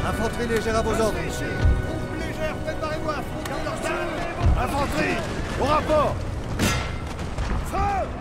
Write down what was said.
Infanterie légère à vos ordres, monsieur. Troupes légères, préparez-vous à affronter leurs armes. Infanterie, au rapport. Feu!